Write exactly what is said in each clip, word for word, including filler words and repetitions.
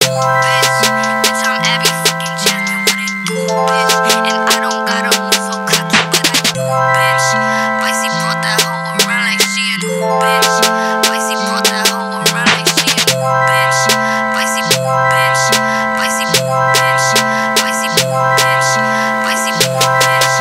do, bitch? Bitch, I'm Abby fucking Jasmine, what it do, bitch? And I don't gotta move so cocky, but I do, bitch. Spicy brought that hoe around like she a new bitch. Spicy brought that hoe around like she a new bitch. Spicy boo, bitch. Spicy boo, bitch. Spicy boo, bitch. Spicy boo, bitch.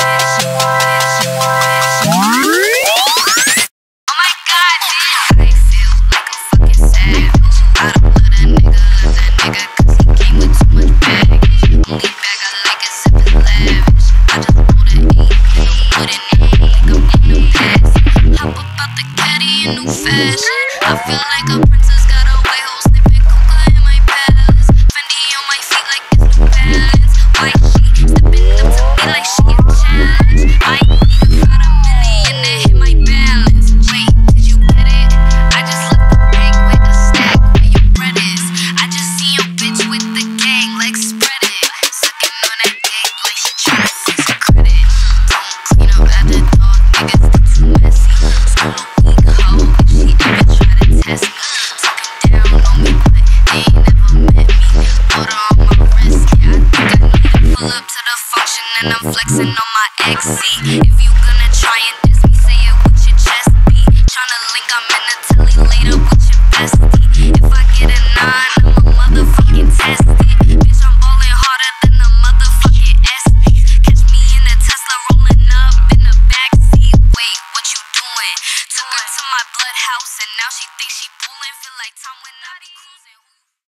Oh my god, damn. I feel like a fucking savage. I don't love that nigga, love that nigga, cause he came with too much baggage. Only bag I like is sippin' lavish. I just bought an eight K, put it in like I'm in the past. Hop up out the caddy in new fashion. I feel like a princess, got a white hole snipping coca in my palace. Fendi on my feet like it's New Balance. White sheet, stepping up to me like she a challenge. I ain't even got a million to hit my balance. Wait, did you get it? I just left the bank with a stack where your bread is. I just see your bitch with the gang, like spread it. Sucking on that dick like she tryna fix her credit. Don't clean up after dog, niggas think too messy. School a weak hoe if she ever try to test me. Talking down on me, but they ain't never met me. Put her on my wrist, yeah, I think I need to pull up to the function and I'm flexing on my X C. If you gonna try and diss me, say it with your chest beat. Tryna link, I'm in the telly later with your bestie. If I get a nine, I'm a motherfucking testy. Bitch, I'm ballin' harder than a motherfucking S P. Catch me in a Tesla rolling up in the backseat. Wait, what you doing? Took her to my blood house and now she thinks she bullin'. Feel like Tom when I be cool.